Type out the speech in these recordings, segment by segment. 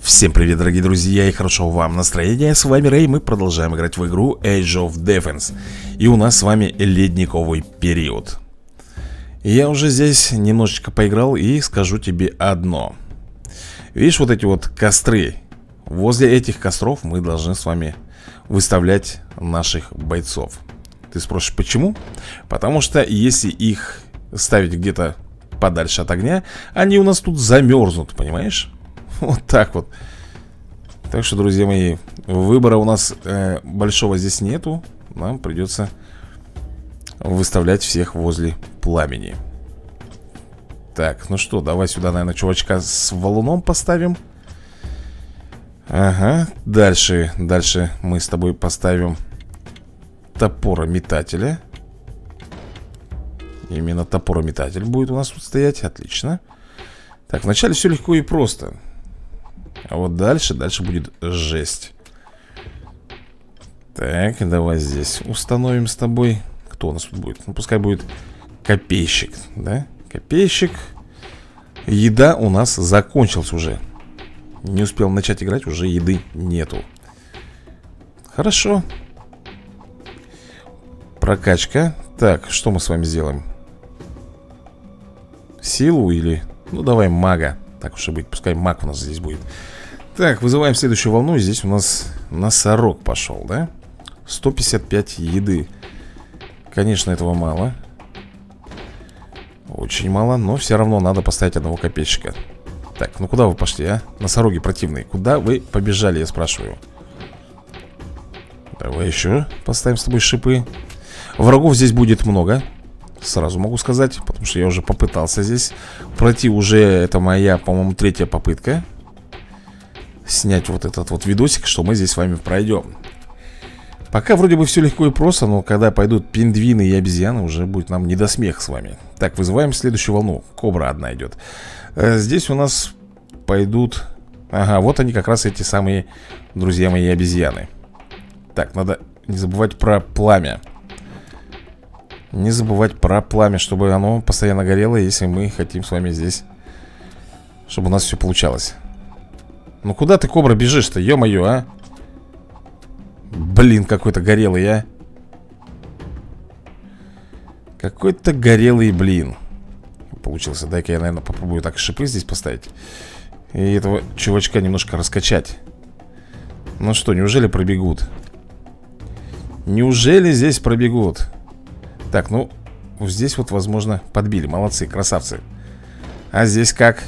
Всем привет, дорогие друзья, и хорошо вам настроения. С вами Рэй, мы продолжаем играть в игру Age of Defense. И у нас с вами ледниковый период. Я уже здесь немножечко поиграл и скажу тебе одно. Видишь вот эти вот костры? Возле этих костров мы должны с вами выставлять наших бойцов. Ты спросишь, почему? Потому что если их ставить где-то подальше от огня, они у нас тут замерзнут, понимаешь? Вот так вот. Так что, друзья мои, выбора у нас большого здесь нету. Нам придется выставлять всех возле пламени. Так, ну что, давай сюда, наверное, чувачка с валуном поставим. Ага, дальше мы с тобой поставим топорометателя. Именно топорометатель будет у нас тут стоять, отлично. Так, вначале все легко и просто. А вот дальше будет жесть. Так, давай здесь установим с тобой. Кто у нас тут будет? Ну, пускай будет копейщик, да? Копейщик. Еда у нас закончилась уже. Не успел начать играть, уже еды нету. Хорошо. Прокачка. Так, что мы с вами сделаем? Силу или... Ну, давай мага. Так уж и быть, пускай маг у нас здесь будет. Так, вызываем следующую волну. Здесь у нас носорог пошел, да? 155 еды. Конечно, этого мало. Очень мало, но все равно надо поставить одного копейщика. Так, ну куда вы пошли, а? Носороги противные. Куда вы побежали, я спрашиваю. Давай еще поставим с тобой шипы. Врагов здесь будет много. Сразу могу сказать, потому что я уже попытался здесь пройти. Уже это моя, по-моему, третья попытка снять вот этот вот видосик, что мы здесь с вами пройдем. Пока вроде бы все легко и просто, но когда пойдут пингвины и обезьяны, уже будет нам не до смеха с вами. Так, вызываем следующую волну. Кобра одна идет. Здесь у нас пойдут... Ага, вот они как раз эти самые, друзья мои, обезьяны. Так, надо не забывать про пламя. Не забывать про пламя, чтобы оно постоянно горело, если мы хотим с вами здесь, чтобы у нас все получалось. Ну куда ты, кобра, бежишь-то, ё-моё, а? Блин, какой-то горелый, а. Какой-то горелый, блин. Получился, дай-ка я, наверное, попробую так шипы здесь поставить. И этого чувачка немножко раскачать. Ну что, неужели пробегут? Неужели здесь пробегут? Так, ну, здесь вот, возможно, подбили. Молодцы, красавцы. А здесь как?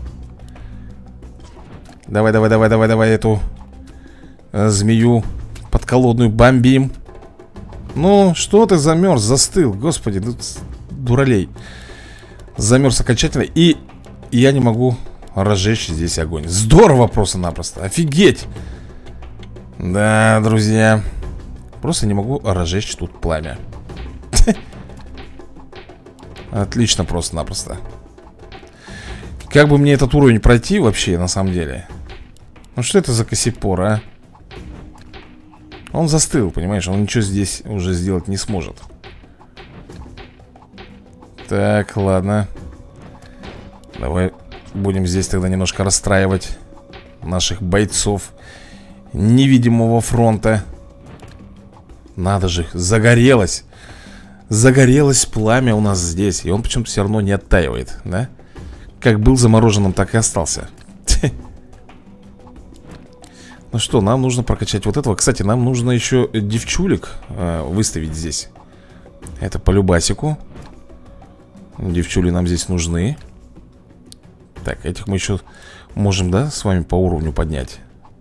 Давай эту змею подколодную бомбим. Ну, что ты замерз, застыл? Господи, ну, дуралей. Замерз окончательно. И я не могу разжечь здесь огонь. Здорово просто-напросто, офигеть. Да, друзья. Просто не могу разжечь тут пламя. Отлично просто-напросто. Как бы мне этот уровень пройти вообще, на самом деле? Ну что это за косипор, а? Он застыл, понимаешь? Он ничего здесь уже сделать не сможет. Так, ладно. Давай будем здесь тогда немножко расстраивать наших бойцов невидимого фронта. Надо же, загорелось. Загорелось пламя у нас здесь. И он почему-то все равно не оттаивает, да? Как был замороженным, так и остался. Ну что, нам нужно прокачать вот этого. Кстати, нам нужно еще девчулек выставить здесь. Это по любасику. Девчули нам здесь нужны. Так, этих мы еще можем, да, с вами по уровню поднять.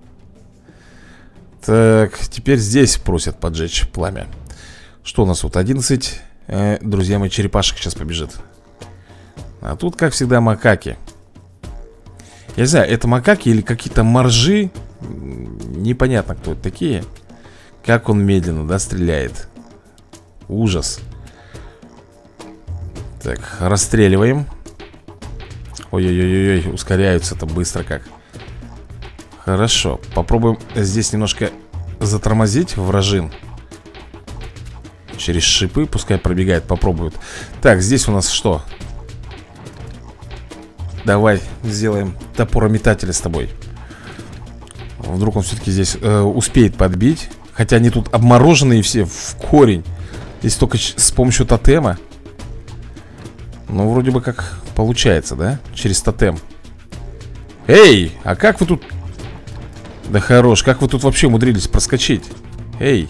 Так, теперь здесь просят поджечь пламя. Что у нас тут? 11, друзья мои, черепашек сейчас побежит. А тут, как всегда, макаки. Я не знаю, это макаки или какие-то моржи. Непонятно, кто это такие. Как он медленно, да, стреляет. Ужас. Так, расстреливаем. Ой-ой-ой-ой, ускоряются-то быстро как. Хорошо, попробуем здесь немножко затормозить вражин. Через шипы, пускай пробегает, попробуют. Так, здесь у нас что? Давай сделаем топорометателя с тобой. Вдруг он все-таки здесь успеет подбить. Хотя они тут обмороженные все в корень. Здесь только с помощью тотема. Ну, вроде бы как получается, да? Через тотем. Эй, а как вы тут... Да хорош, как вы тут вообще умудрились проскочить? Эй.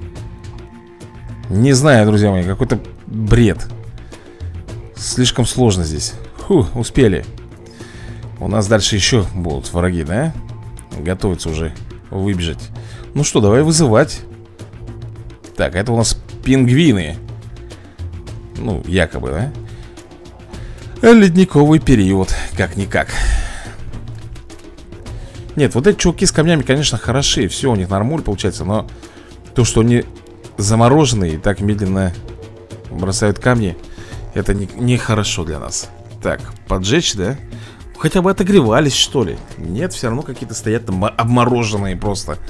Не знаю, друзья мои, какой-то бред. Слишком сложно здесь. Фу, успели. У нас дальше еще будут враги, да? Готовятся уже выбежать. Ну что, давай вызывать. Так, это у нас пингвины. Ну, якобы, да? Ледниковый период, как-никак. Нет, вот эти чуваки с камнями, конечно, хороши. Все у них нормуль получается. Но то, что они замороженные и так медленно бросают камни, это не хорошо для нас. Так, поджечь, да? Хотя бы отогревались, что ли? Нет, все равно какие-то стоят там обмороженные просто.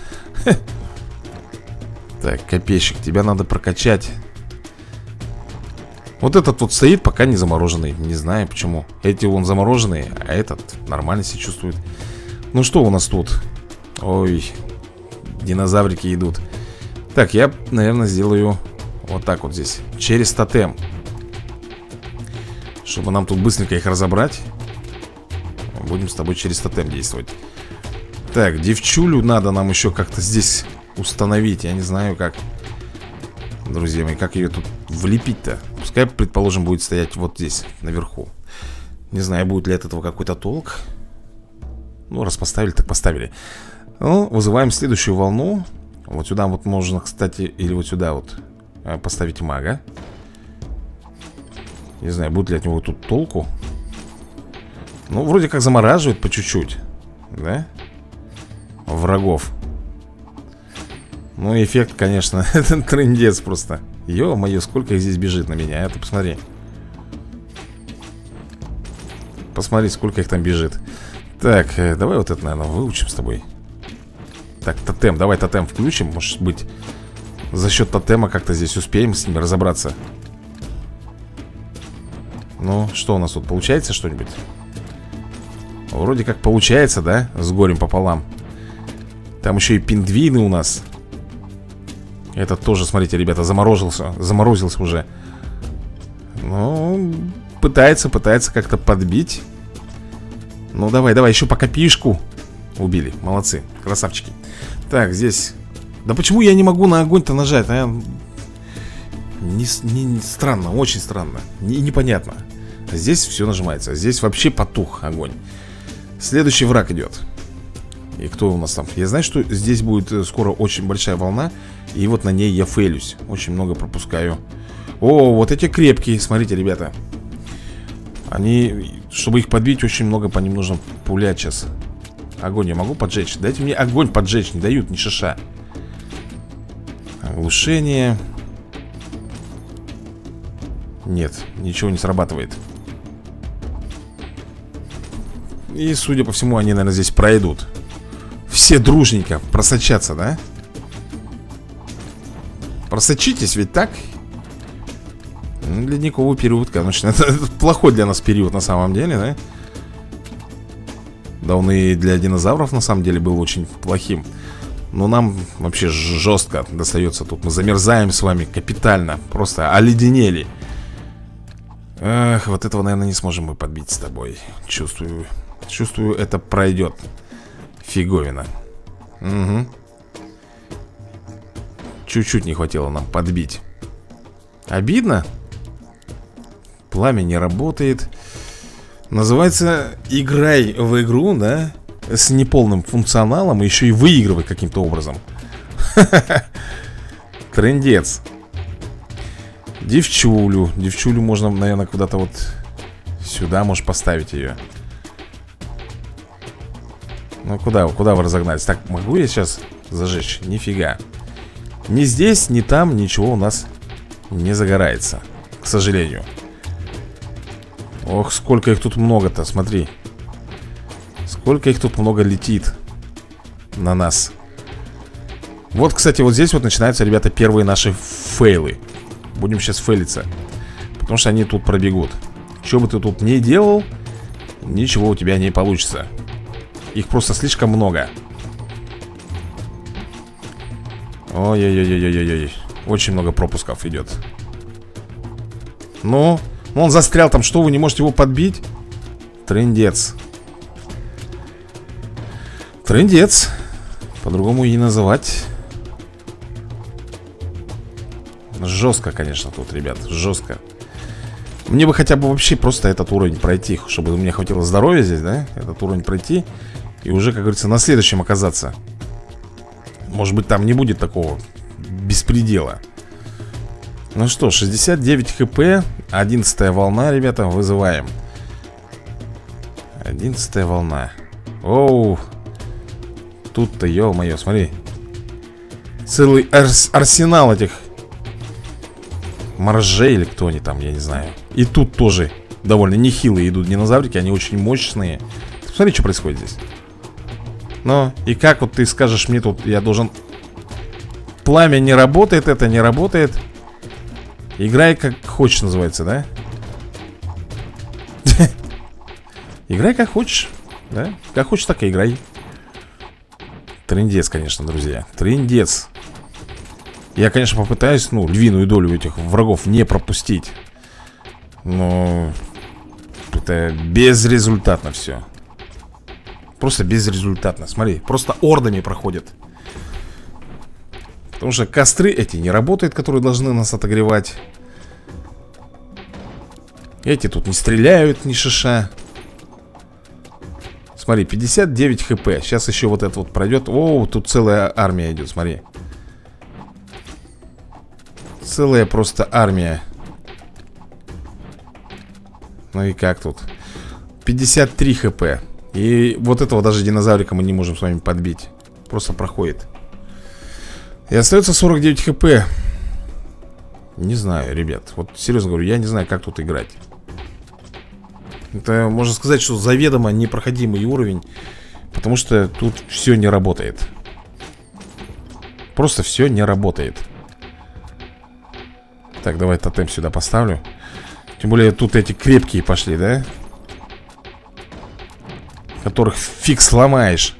Так, копейщик, тебя надо прокачать. Вот этот вот стоит, пока не замороженный. Не знаю почему. Эти вон замороженные, а этот нормально себя чувствует. Ну что у нас тут? Ой, динозаврики идут. Так, я, наверное, сделаю вот так вот здесь. Через тотем. Чтобы нам тут быстренько их разобрать. Будем с тобой через тотем действовать. Так, девчулю надо нам еще как-то здесь установить. Я не знаю как. Друзья мои, как ее тут влепить-то? Пускай, предположим, будет стоять вот здесь, наверху. Не знаю, будет ли от этого какой-то толк. Ну, раз поставили, так поставили. Ну, вызываем следующую волну. Вот сюда вот можно, кстати, или вот сюда вот поставить мага. Не знаю, будет ли от него тут толку. Ну, вроде как замораживает по чуть-чуть, да? Врагов. Ну, эффект, конечно, это трындец просто. Ё-моё, сколько их здесь бежит на меня, а ты посмотри. Посмотри, сколько их там бежит. Так, давай вот это, наверное, выучим с тобой. Так, тотем, давай тотем включим. Может быть, за счет тотема как-то здесь успеем с ними разобраться. Ну, что у нас тут, получается что-нибудь? Вроде как получается, да? С горем пополам. Там еще и пингвины у нас. Этот тоже, смотрите, ребята, заморозился уже. Ну, пытается как-то подбить. Ну, давай, еще по копишку. Убили, молодцы, красавчики. Так, здесь... Да почему я не могу на огонь-то нажать, а? Странно, очень странно. Непонятно. Здесь все нажимается. Здесь вообще потух огонь. Следующий враг идет. И кто у нас там? Я знаю, что здесь будет скоро очень большая волна. И вот на ней я фейлюсь. Очень много пропускаю. О, вот эти крепкие. Смотрите, ребята. Они, чтобы их подбить, очень много по ним нужно пулять сейчас. Огонь я могу поджечь? Дайте мне огонь поджечь. Не дают ни шиша. Оглушение. Нет, ничего не срабатывает. И, судя по всему, они, наверное, здесь пройдут. Все дружненько просочатся, да? Просочитесь, ведь так? Ледниковый период, конечно. Это плохой для нас период на самом деле, да? Да он и для динозавров на самом деле был очень плохим. Но нам вообще жестко достается тут. Мы замерзаем с вами капитально. Просто оледенели. Эх, вот этого, наверное, не сможем мы подбить с тобой. Чувствую, это пройдет. Фиговина. Угу. Чуть-чуть не хватило нам подбить. Обидно. Пламя не работает. Называется, играй в игру, да, с неполным функционалом, и еще и выигрывай каким-то образом. Трындец. Девчулю можно, наверное, куда-то вот сюда можешь поставить ее. Ну куда вы разогнались? Так, могу я сейчас зажечь? Нифига. Ни здесь, ни там ничего у нас не загорается, к сожалению. Ох, сколько их тут много-то, смотри. Сколько их тут много летит на нас. Вот, кстати, вот здесь вот начинаются, ребята, первые наши фейлы. Будем сейчас фейлиться, потому что они тут пробегут. Что бы ты тут ни делал, ничего у тебя не получится. Их просто слишком много. Ой-ой-ой-ой-ой-ой. Очень много пропусков идет. Ну, он застрял там. Что, вы не можете его подбить? Трындец. Трындец. По-другому и не называть. Жестко, конечно, тут, ребят. Жестко. Мне бы хотя бы вообще просто этот уровень пройти, чтобы у меня хватило здоровья здесь, да? Этот уровень пройти. И уже, как говорится, на следующем оказаться. Может быть, там не будет такого беспредела. Ну что, 69 хп. 11-я волна, ребята, вызываем. 11-я волна. Оу. Тут-то, ё-моё, смотри. Целый арсенал этих моржей или кто они там, я не знаю. И тут тоже довольно нехилые идут динозаврики. Они очень мощные. Смотри, что происходит здесь. Ну, и как вот ты скажешь мне тут, я должен... Пламя не работает, это не работает. Играй как хочешь, называется, да? Играй как хочешь, да? Как хочешь, так и играй. Трындец, конечно, друзья. Трындец. Я, конечно, попытаюсь, ну, львиную долю этих врагов не пропустить. Но... это безрезультатно все. Просто безрезультатно, смотри. Просто ордами проходят. Потому что костры эти не работают, которые должны нас отогревать. Эти тут не стреляют, ни шиша. Смотри, 59 хп. Сейчас еще вот это вот пройдет. О, тут целая армия идет, смотри. Целая просто армия. Ну и как тут? 53 хп. И вот этого даже динозаврика мы не можем с вами подбить. Просто проходит. И остается 49 хп. Не знаю, ребят. Вот серьезно говорю, я не знаю, как тут играть. Это можно сказать, что заведомо непроходимый уровень. Потому что тут все не работает. Просто все не работает. Так, давай тотем сюда поставлю. Тем более тут эти крепкие пошли, да? Которых фиг сломаешь.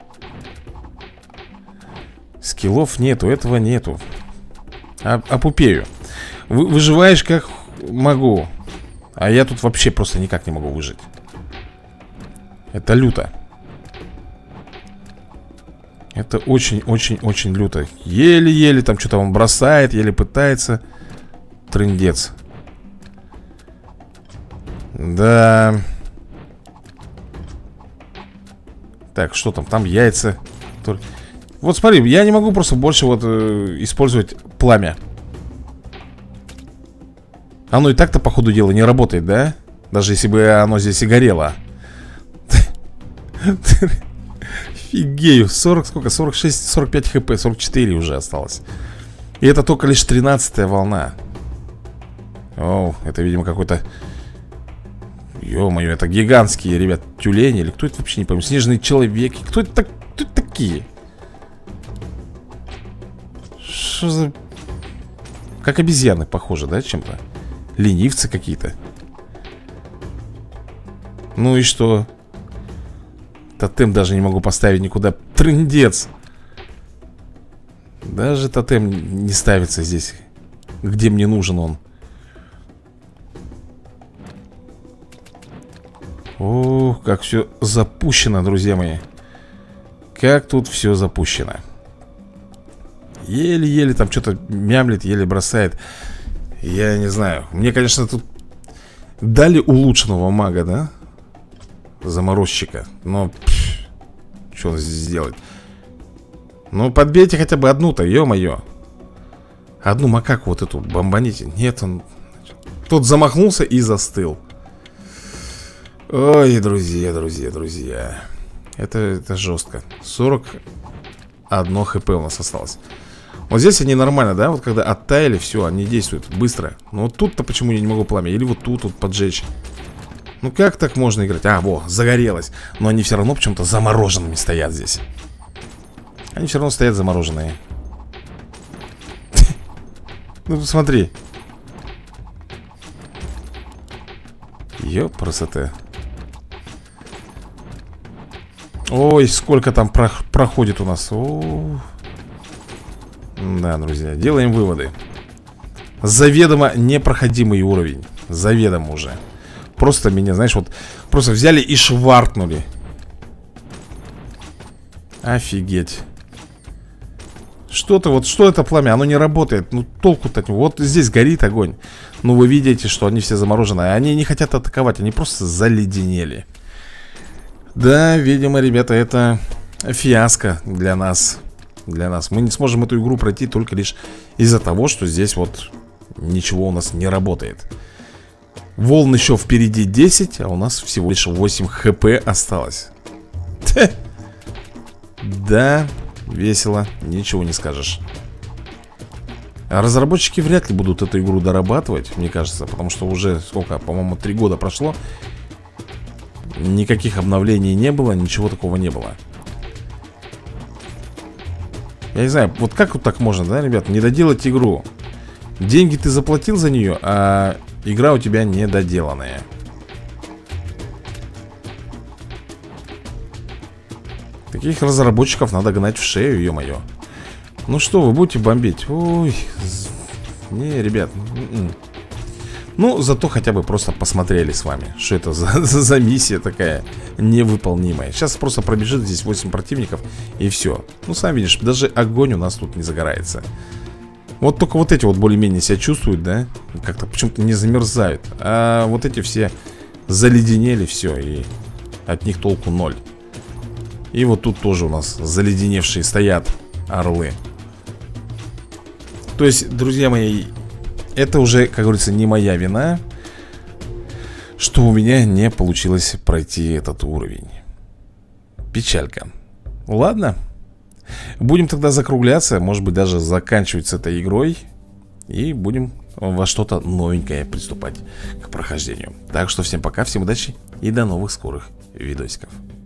Скиллов нету, этого нету. Опупею. Выживаешь как могу. А я тут вообще просто никак не могу выжить. Это люто. Это очень-очень-очень люто. Еле-еле там что-то он бросает, еле пытается. Трындец. Да. Так, что там? Там яйца. Вот смотри, я не могу просто больше вот использовать пламя. Оно и так-то, по ходу дела, не работает, да? Даже если бы оно здесь и горело. Фигею. 40, сколько? 46, 45 хп, 44 уже осталось. И это только лишь 13-я волна. О, это, видимо, какой-то... Ё-моё, это гигантские, ребят, тюлени. Или кто это вообще, не помню. Снежные человеки. Кто это такие? Что за... Как обезьяны, похоже, да, чем-то? Ленивцы какие-то. Ну и что? Тотем даже не могу поставить никуда. Трындец. Даже тотем не ставится здесь, где мне нужен он. Ох, как все запущено, друзья мои. Как тут все запущено. Еле-еле там что-то мямлит, еле бросает. Я не знаю. Мне, конечно, тут дали улучшенного мага, да? Заморозчика. Но что он здесь сделает? Ну, подбейте хотя бы одну-то, ё-моё. Одну макаку вот эту бомбаните. Нет, он... Тот замахнулся и застыл. Ой, друзья. Это жестко. 41 хп у нас осталось. Вот здесь они нормально, да? Вот когда оттаяли, все, они действуют быстро. Но вот тут-то почему я не могу пламя? Или вот тут вот поджечь? Ну как так можно играть? А, во, загорелось. Но они все равно почему-то замороженными стоят здесь. Они все равно стоят замороженные. Ну посмотри. Ёпрасоте. Ой, сколько там проходит у нас. Да, друзья, делаем выводы. Заведомо непроходимый уровень. Заведомо уже. Просто меня, знаешь, вот просто взяли и шваркнули. Офигеть. Что-то вот, что это пламя? Оно не работает. Ну толку-то от него. Вот здесь горит огонь. Ну вы видите, что они все заморожены. Они не хотят атаковать, они просто заледенели. Да, видимо, ребята, это фиаско для нас. Для нас. Мы не сможем эту игру пройти только лишь из-за того, что здесь вот ничего у нас не работает. Волн еще впереди 10, а у нас всего лишь 8 хп осталось. Да, весело, ничего не скажешь. А разработчики вряд ли будут эту игру дорабатывать, мне кажется. Потому что уже, сколько, по-моему, 3 года прошло. Никаких обновлений не было, ничего такого не было. Я не знаю, вот как вот так можно, да, ребят, не доделать игру? Деньги ты заплатил за нее, а игра у тебя недоделанная. Таких разработчиков надо гнать в шею, ё-моё. Ну что, вы будете бомбить? Ой, не, ребят. Ну, зато хотя бы просто посмотрели с вами, что это за миссия такая невыполнимая. Сейчас просто пробежит здесь 8 противников и все. Ну, сам видишь, даже огонь у нас тут не загорается. Вот только вот эти вот более-менее себя чувствуют, да? Как-то почему-то не замерзают. А вот эти все заледенели, все, и от них толку ноль. И вот тут тоже у нас заледеневшие стоят орлы. То есть, друзья мои, это уже, как говорится, не моя вина, что у меня не получилось пройти этот уровень. Печалька. Ладно. Будем тогда закругляться, может быть, даже заканчивать с этой игрой. И будем во что-то новенькое приступать к прохождению. Так что всем пока, всем удачи и до новых скорых видосиков.